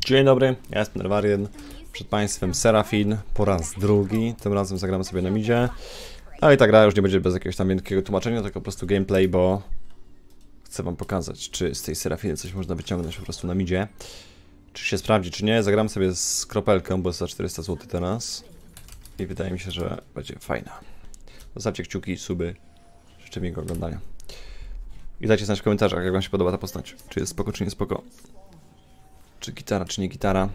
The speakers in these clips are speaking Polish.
Dzień dobry, ja jestem Nerwarian, przed Państwem Serafin po raz drugi, tym razem zagramy sobie na midzie. Ale i ta gra już nie będzie bez jakiegoś tam wielkiego tłumaczenia, tylko po prostu gameplay, bo chcę Wam pokazać, czy z tej Serafiny coś można wyciągnąć po prostu na midzie. Czy się sprawdzi, czy nie. Zagram sobie z kropelką, bo jest za 400 zł teraz. I wydaje mi się, że będzie fajna. Zostawcie kciuki, suby, życzę miłego oglądania. I dajcie znać w komentarzach, jak Wam się podoba ta postać. Czy jest spoko, czy nie spoko. Czy gitara, czy nie gitara.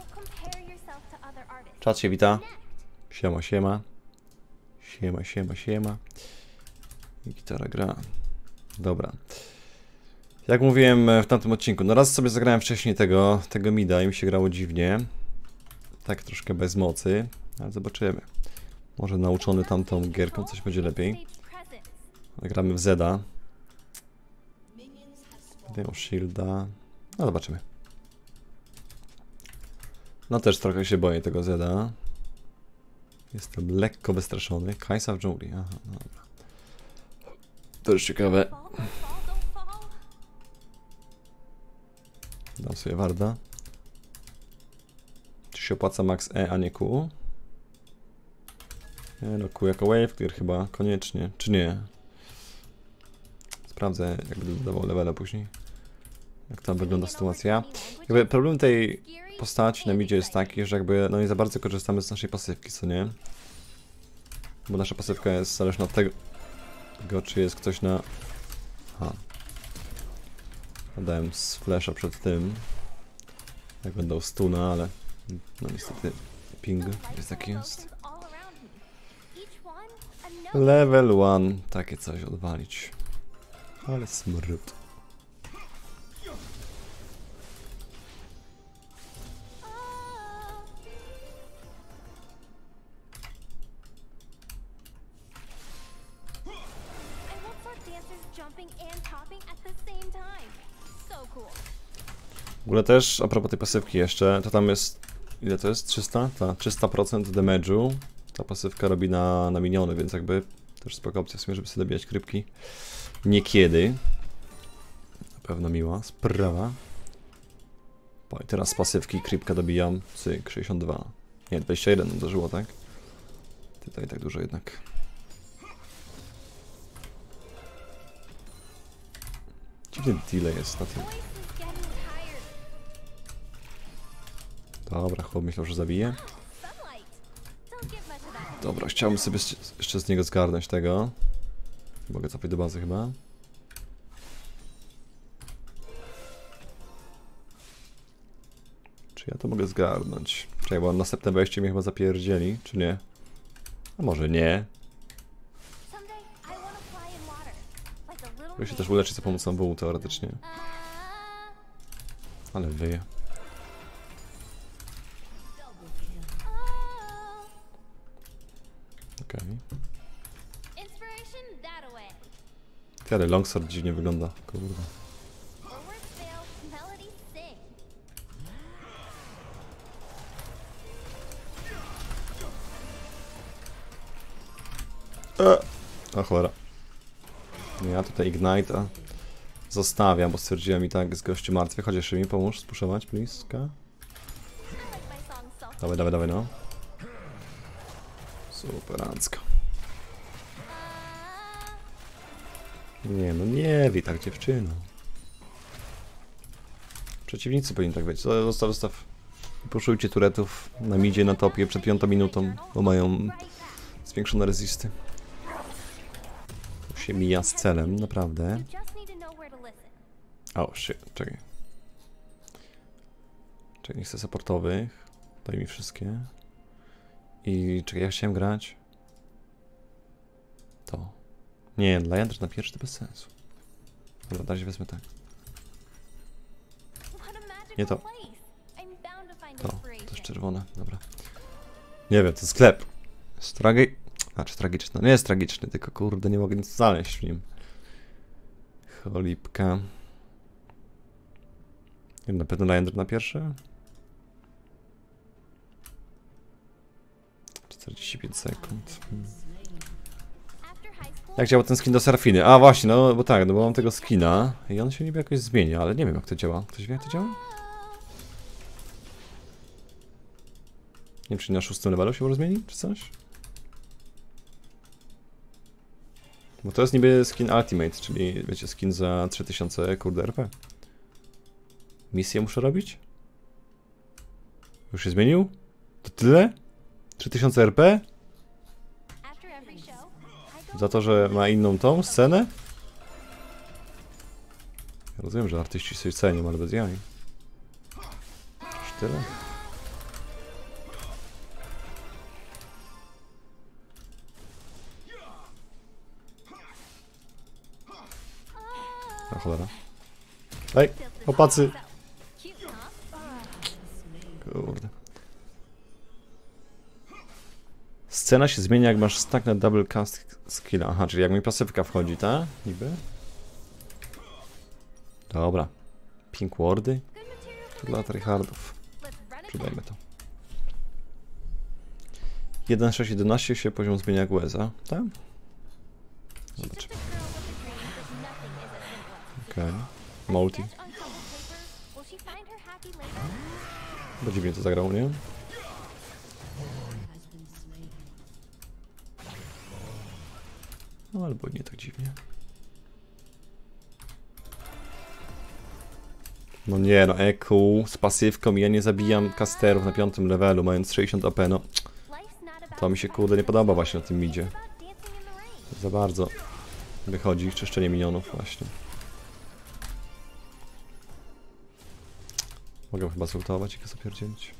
Czat się wita. Siema, siema. Siema, siema, siema. I gitara gra. Dobra. Jak mówiłem w tamtym odcinku, no raz sobie zagrałem wcześniej tego mida i mi się grało dziwnie. Tak troszkę bez mocy, ale zobaczymy. Może nauczony tamtą gierką coś będzie lepiej. Gramy w Zeda. Dają shielda. No zobaczymy. No też trochę się boję tego Zeda. Jestem lekko wystraszony. Kajsa w dżungli. Aha, no dobra. To już ciekawe. Dam sobie warda. Czy się opłaca max E, a nie Q? Nie no, Q jako wave clear chyba koniecznie. Czy nie? Sprawdzę, jak będę dodawał levela później. Jak tam wygląda sytuacja. Jakby problem tej postaci na midzie jest taki, że jakby no nie za bardzo korzystamy z naszej pasywki, co nie? Bo nasza pasywka jest zależna od tego, czy jest ktoś na... Aha. Dałem z flasha przed tym. Jak będą stuna, ale... No niestety ping jest taki jest. Level 1. Takie coś odwalić. Ale smród. W ogóle też, a propos tej pasywki jeszcze, to tam jest... Ile to jest? 300? Tak, 300% damage'u. Ta pasywka robi na miniony, więc jakby też spoko opcja w sumie, żeby sobie dobijać krypki. Niekiedy. Na pewno miła sprawa. I teraz z pasywki krypka dobijam. Cyk, 62. Nie, 21 uderzyło, tak? Tutaj tak dużo jednak. Dziwny delay jest na tym. Dobra, chłop myślał, że zabije. Dobra, chciałbym sobie jeszcze z niego zgarnąć tego. Mogę cofać do bazy chyba. Czy ja to mogę zgarnąć? Czekaj, bo następne wejście mnie chyba zapierdzieli, czy nie? A może nie? Mogę się też uleczyć za pomocą WU teoretycznie. Ale wyje. Okej. Ale longsword dziwnie wygląda, kurde. O cholera. Ja tutaj Ignite'a zostawiam, bo stwierdziłem i tak z gościu martwy. Chodź jeszcze mi, pomóż spuszować, please. Dawaj, dawaj, dawaj, no. Superancko. Nie no, nie wi tak dziewczyno. Przeciwnicy powinni tak być. Zostaw. Puszujcie turetów na midzie, na topie przed 5 minutą, bo mają zwiększone rezisty. To się mija z celem, naprawdę. O, shit, czekaj. Czekaj, nie chcę supportowych. Daj mi wszystkie. I czekaj, ja chciałem grać. To. Nie, dla Yandr na pierwszy to bez sensu. Dobra, na razie wezmę tak. Nie to. To jest czerwone, dobra. Nie wiem, to sklep. Jest znaczy tragiczny. Nie jest tragiczny, tylko kurde, nie mogę nic znaleźć w nim. Cholipka. Nie, na pewno Yandr na pierwszy? 45 sekund. Jak działa ten skin do Serafiny? A właśnie, no bo tak, no bo mam tego skina i on się niby jakoś zmienia, ale nie wiem jak to działa. Ktoś wie jak to działa? Nie wiem, czy na 6 levelu się może zmieni, czy coś? Bo to jest niby skin Ultimate, czyli wiecie, skin za 3000 kurde RP. Misję muszę robić? Już się zmienił? To tyle? 3000 RP? Za to, że ma inną tą scenę? Ja rozumiem, że artyści sobie cenią, ale bez jaj. Aż tyle? A cholera. Ej, chłopacy! Kurde. Scena się zmienia, jak masz stack na double cast skilla. Aha, czyli jak mi pasywka wchodzi, ta? Niby? Dobra. Pink wardy? Dla tryhardów. Przydajmy to. 1.6.11 się poziom zmienia jak łeza, tak? Zobaczymy. Okej. Multi. Bo dziwnie to zagrał, nie? No albo nie tak dziwnie. No nie, no EQ z pasywką i ja nie zabijam casterów na 5. levelu, mając 60 AP, no. To mi się kurde nie podoba właśnie na tym midzie. Za bardzo wychodzi czyszczenie minionów właśnie. Mogę chyba zultować i go zapierdzielić.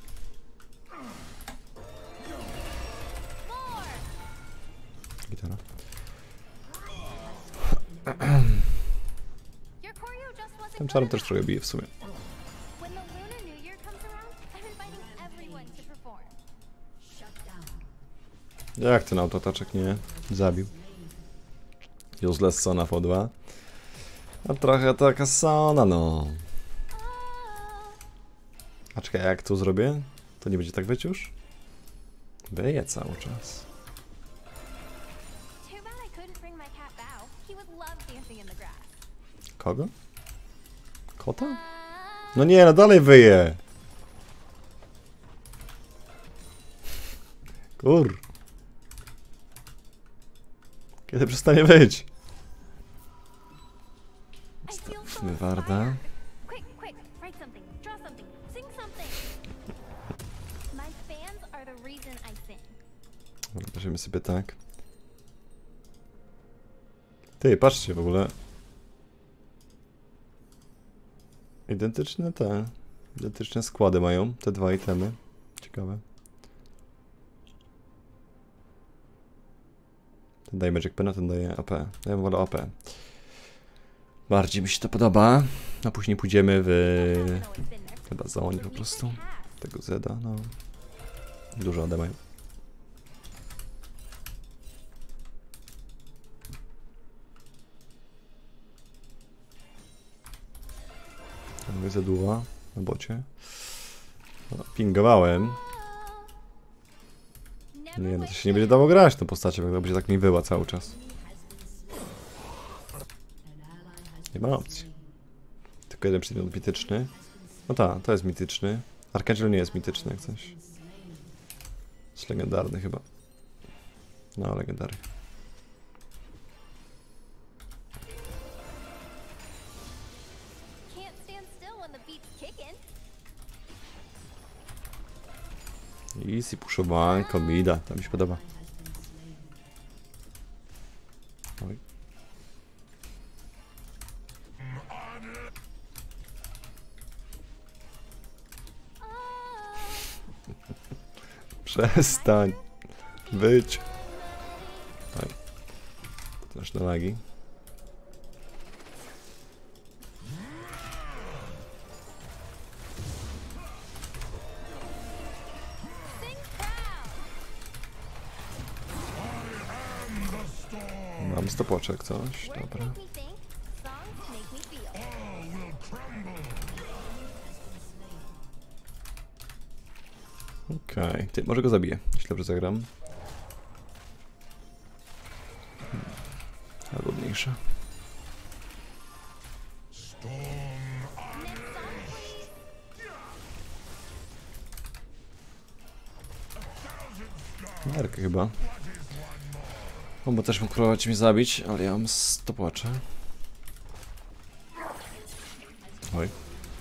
Gitara. Tym czarem też trochę bije w sumie. Jak ten autotaczek nie zabił? Useless Sona po 2. A trochę taka Sona, no. A czekaj, jak tu zrobię? To nie będzie tak być już? Wyje cały czas. Kogo? Kota? No nie, no dalej wyje. Kur. Kiedy przestanie być? Stawmy Warda. Weźmiemy sobie tak. Ty, patrzcie w ogóle. Identyczne składy mają te dwa itemy. Ciekawe. Ten daje Magic Pen, a ten daje AP. Ja wolę AP. Bardziej mi się to podoba. A później pójdziemy w... chyba zonie po prostu. Tego Zeda, no. Dużo AD mają. Mówię Zeduła na bocie. No, pingowałem. Nie, no to się nie będzie dało grać tą postacią, jak będzie tak mi wyła cały czas. Nie ma opcji. Tylko jeden przedmiot mityczny. No tak, to jest mityczny. Archangel nie jest mityczny jak coś. Jest legendarny chyba. No, legendarny. Easy puszowanko, mida, to mi się podoba. Oj. Przestań być. Oj. Też na lagi. Mam stopoczek, coś, dobra. Okej, ty, może go zabiję, jeśli dobrze zagram. Albo mniejsza. Nerkę chyba. On bo też mógł próbować mnie zabić, ale ja mam stopłacze. Oj.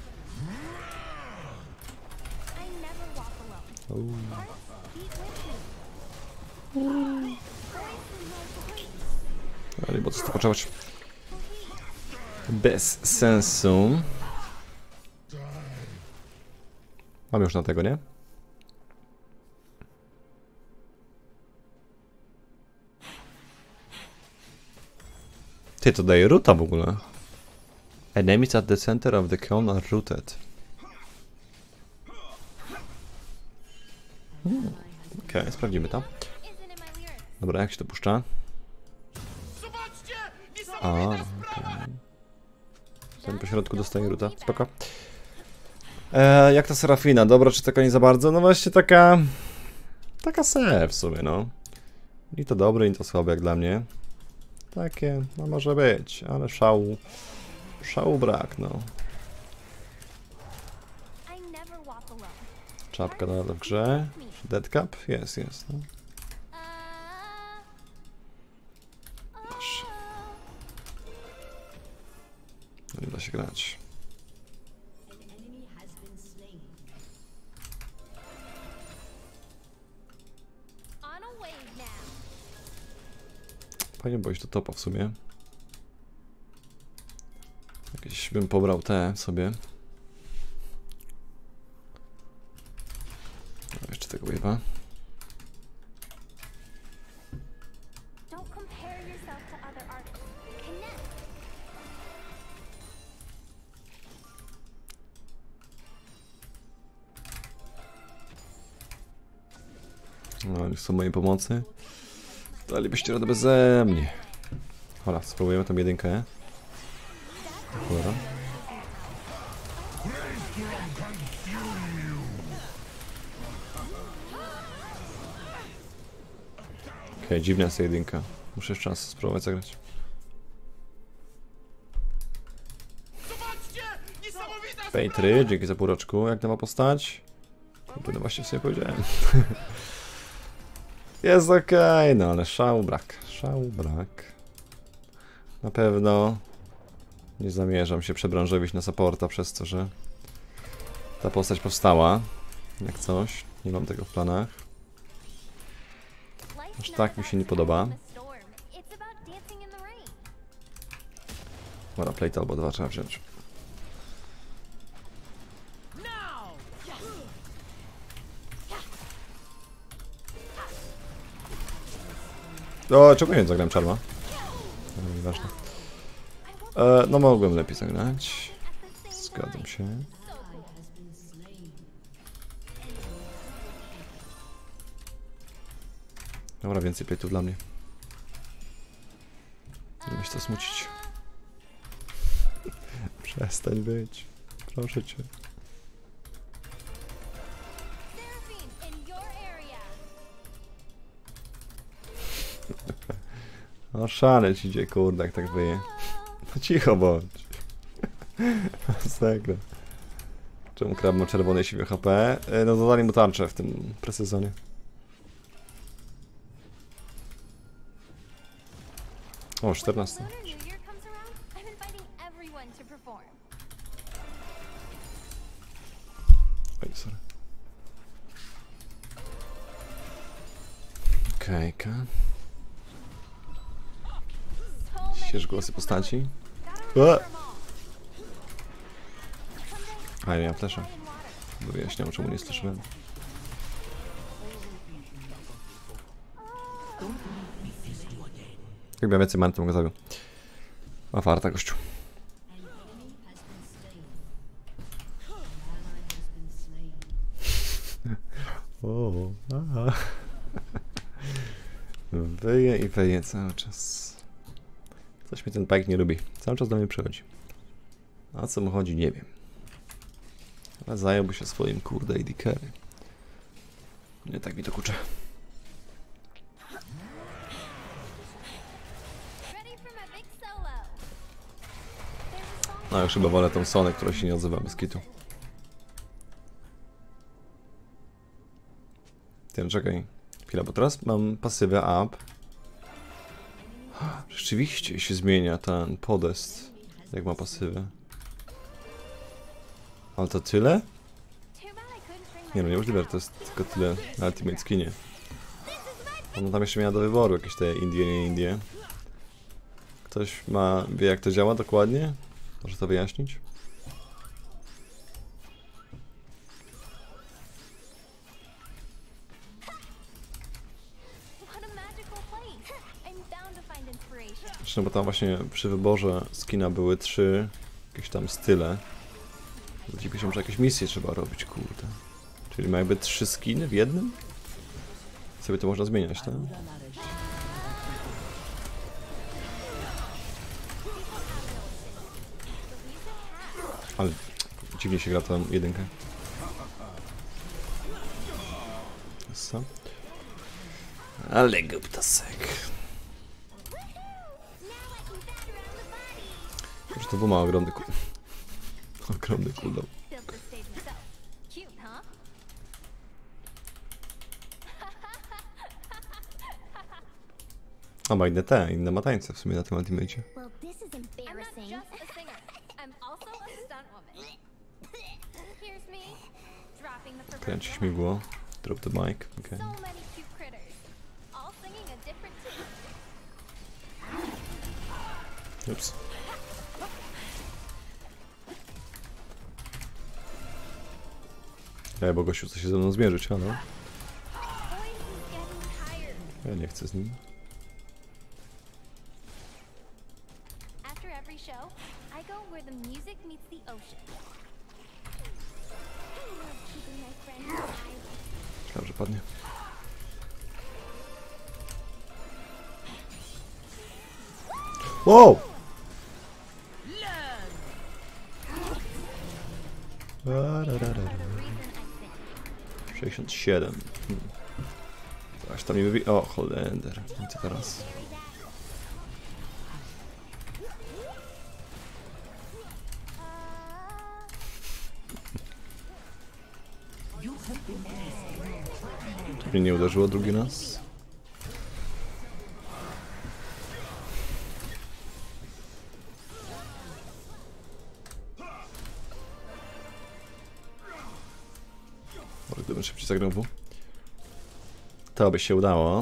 Ale bo to stopaczować. Bez sensu. Mam już na tego, nie? Ty, to daje roota w ogóle. Enemies at the center of the cone are rooted. Okej, sprawdzimy to. Dobra, jak się to puszcza? A, okej. Ten po środku dostaje roota, spoko. Jak ta Serafina? Dobra, czy taka nie za bardzo? No właśnie taka... Taka se w sumie, no. Ni to dobre, ni to słabe jak dla mnie. Takie, no może być, ale szału... Szału brak, no. Czapka nadal w grze. Dead Cap? Jest, jest. No. Nie da się grać. Fajnie, bo iść do topa w sumie. Jakieś bym pobrał te sobie. No, jeszcze tego wave'a. No, już są mojej pomocy. Dalibyście radę beze mnie. Dobra, spróbujemy tą jedynkę. Dobra. Okej, dziwna jest ta jedynka. Muszę jeszcze raz spróbować zagrać. Pejtry, dzięki za półroczku. Jak nowa postać? No właśnie sobie powiedziałem. Jest okej, no ale szału brak. Szału brak. Na pewno nie zamierzam się przebranżowić na supporta przez to, że ta postać powstała. Jak coś, nie mam tego w planach. Aż tak mi się nie podoba. Dobra, plate albo dwa trzeba wziąć. O, czemu nie zagrałem czarma? No, nieważne. No mogłem lepiej zagrać. Zgadzam się. Dobra, więcej plate'ów dla mnie. Nie myśl to smucić. Przestań być. Proszę cię. No szaleć idzie, kurde, jak tak wyje. No cicho bądź. Masakra. Czemu krab ma czerwone siwe HP? No dodali mu tarczę w tym presezonie. O, 14. Oj, sorry. Okejka. Ścież głosy postaci. A ja miałem flesza. Wyjaśniam, czemu nie słyszałem. Jak miałem więcej many, to go zabił. Ma farta, gościu. O, aha. Wyje i wyje cały czas. Coś mi ten Pike nie lubi. Cały czas do mnie przychodzi. A co mu chodzi, nie wiem. Ale zająłby się swoim kurde AD carry. Nie tak mi to kurczę. No już chyba wolę tą Sonę, która się nie odzywa bez kitu. Ten, czekaj. Chwila, bo teraz mam pasywę up. Rzeczywiście się zmienia ten podest, jak ma pasywę. Ale to tyle? Nie no, niemożliwe, że to jest tylko tyle na Ultimate Skinie. Ona tam jeszcze miała do wyboru jakieś te Indie, nie Indie. Ktoś wie jak to działa dokładnie? Może to wyjaśnić? Zresztą, bo tam właśnie przy wyborze skina były 3 jakieś tam style. Dziwię się, że jakieś misje trzeba robić, kurde. Czyli ma jakby 3 skiny w jednym? Sobie to można zmieniać, tak? Ale dziwnie się gra tą jedynkę. Co? Ale guptasek. Że to był ma ogromny ogromny cooldown. A ma inne ma tańce w sumie na tym ultimacie. Kręci śmigło. Drop the mic. Okay. Ups. Ja, bo gościu chce się ze mną zmierzyć, halo? Ja nie chcę z nim. Myślałem, że padnie. Wow! 67. Aż tam nie wybi... O, Holender. I co teraz? Czy mnie nie uderzyło drugi raz? Może gdybym szybciej zagrał w. To by się udało.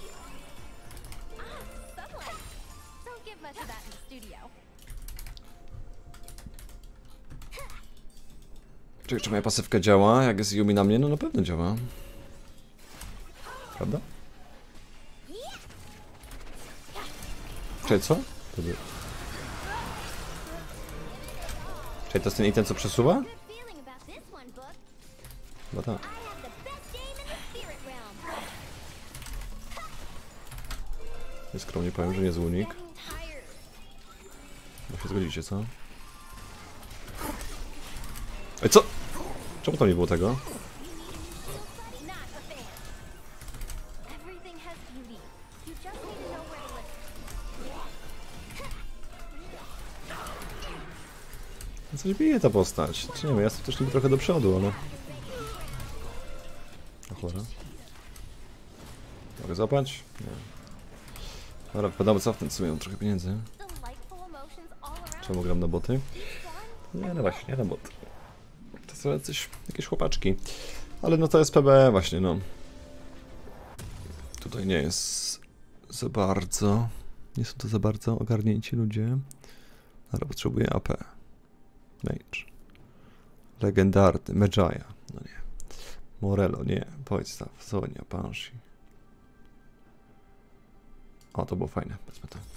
Czy moja pasywka działa? Jak jest Yumi na mnie? No na pewno działa. Prawda? Czy co? Czy to jest ten item, co przesuwa? Chyba tak. Skromnie powiem, że nie jest unik. No się zgodzicie, co? Ej, co? Czemu tam nie było tego? Coś bije ta postać. Czy nie wiem, ja jestem też niby trochę do przodu, ale... O cholera. Mogę złapać? Nie. Dobra, wypadało cofnąć sobie, mam trochę pieniędzy. Czemu gram na boty? Nie, no właśnie, nie na boty. To są jakieś chłopaczki. Ale no to jest PBE właśnie, no. Tutaj nie jest za bardzo... Nie są to za bardzo ogarnięci ludzie. Ale potrzebuję AP. Mage. Legendarny. Medjaya. No nie. Morello, nie. Powiedz Zonia, Banshee. O, to było fajne. Powiedzmy to.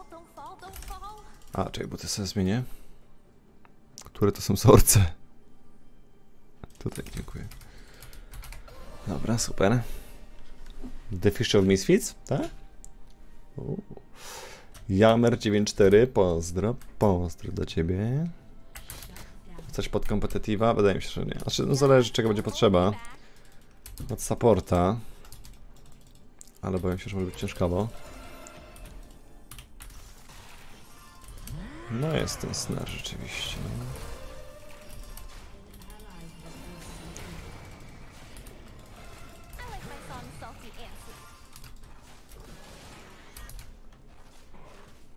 A, czekaj, bo to sobie zmienię. Które to są wzorce? Tutaj, dziękuję. Dobra, super. The Fish of Misfits, tak? Jamer94, pozdro. Pozdro dla ciebie. Coś pod kompetitiva? Wydaje mi się, że nie. Znaczy, no zależy czego będzie potrzeba. Od supporta. Ale boję się, że może być ciężkowo. No jest ten snare rzeczywiście.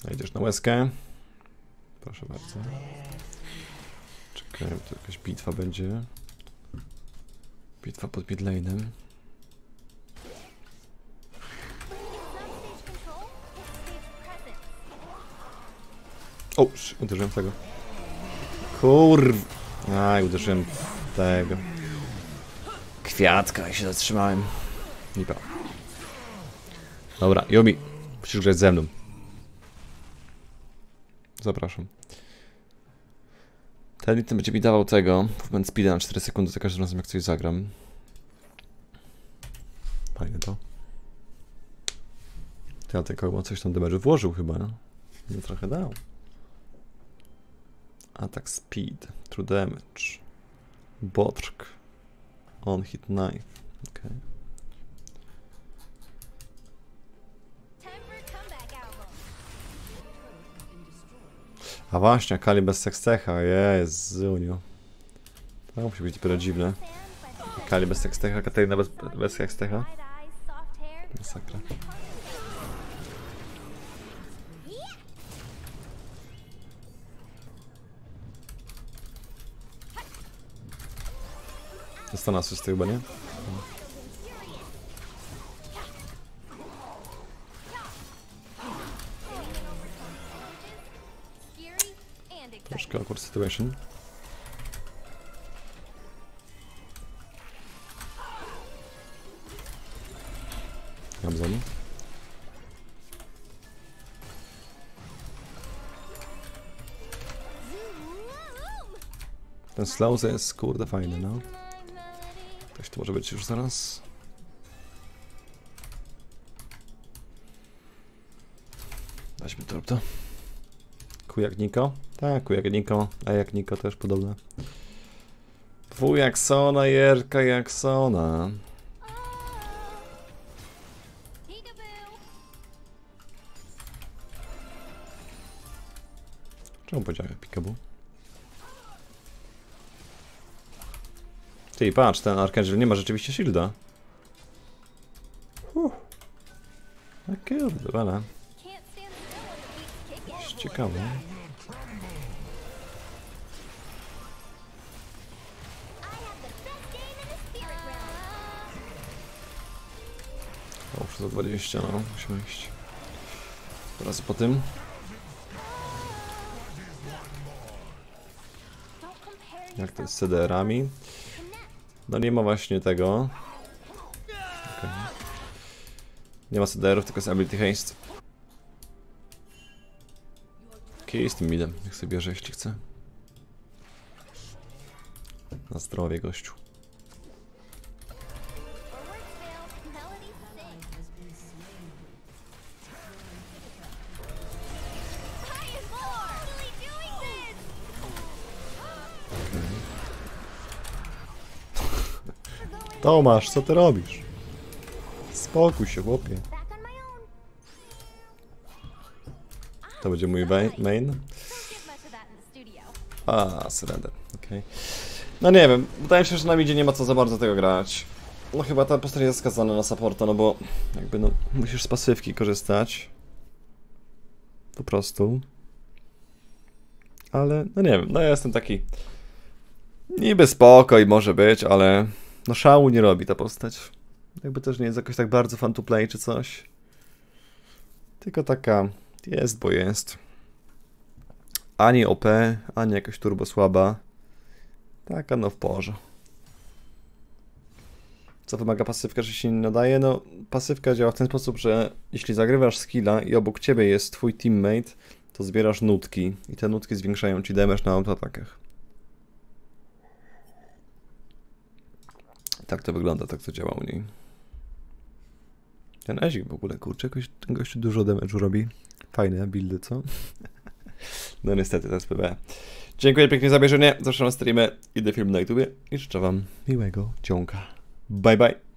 Idziesz na łezkę. Proszę bardzo. Czekaj, to jakaś bitwa będzie. Bitwa pod midlane'em. O, uderzyłem w tego. Kurw. Aj, uderzyłem w tego. Kwiatka i się zatrzymałem. Lipa. Dobra, Yumi. Musisz grać ze mną. Zapraszam. Ten item będzie mi dawał tego. Movement speeda na 4 sekundy za każdym razem jak coś zagram. Fajne to. Ja tylko coś tam damage włożył chyba. No trochę dał. Attack speed, true damage, botrk, on hit knife, okej. A właśnie, Akali bez sekstecha, Jezu. To musi być dopiero dziwne. Akali bez sekstecha, Katarina bez sekstecha. Masakra. Dostana asysty chyba, nie? Troszkę awkward situation. Ramzan. Ten slow jest kurde fajny, no. Ktoś to może być już zaraz. Weźmy to. Kujak Niko? Tak, Kujak Niko. A jak Niko też podobne. W Jacksona, Jerka Jacksona. Czemu powiedziałem Peekaboo? Ty, patrz, ten Archangel nie ma rzeczywiście shielda. Kurde, dobra. Ciekawe. O, za 20, no, musimy iść. Teraz po tym. Jak to jest z CDR-ami? No nie ma właśnie tego. Okay. Nie ma CDR-ów, tylko jest Ability Haste. Okej, z tym midem. Niech sobie bierze, jeśli chce. Na zdrowie, gościu. Tomasz, co ty robisz? Spokój się, chłopie. To będzie mój main. A, surrender, okej. No nie wiem, wydaje mi się, że na midzie nie ma co za bardzo tego grać. No chyba ta postać jest skazana na supporta, no bo jakby no musisz z pasywki korzystać. Po prostu. Ale no nie wiem, no ja jestem taki niby spokoj może być, ale no szału nie robi ta postać. Jakby też nie jest jakoś tak bardzo fun to play czy coś. Tylko taka jest, bo jest. Ani OP, ani jakaś turbo słaba. Taka no w porze. Co wymaga pasywka, że się nie nadaje? No pasywka działa w ten sposób, że jeśli zagrywasz skilla i obok ciebie jest twój teammate, to zbierasz nutki i te nutki zwiększają ci damage na autoatakach. Tak to wygląda, tak to działa u niej. Ten Ezik w ogóle, kurczę, jakoś ten gościu dużo damage'u robi. Fajne buildy, co? No niestety, to jest PB. Dziękuję pięknie za obejrzenie, zapraszam na streamy, idę film na YouTubie i życzę wam miłego dzionka. Bye bye!